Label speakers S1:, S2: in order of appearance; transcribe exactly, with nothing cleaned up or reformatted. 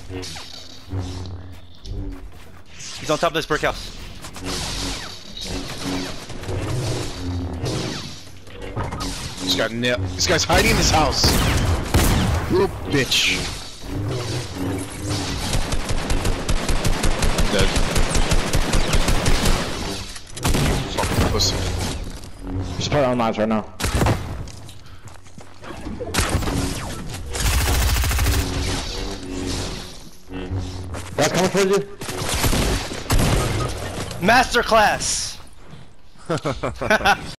S1: He's on top of this brick house.
S2: This guy nailed. This guy's hiding in his house. Little bitch. Dead. Fucking pussy.
S3: Just put it on lives right now. That's coming towards you.
S1: Masterclass.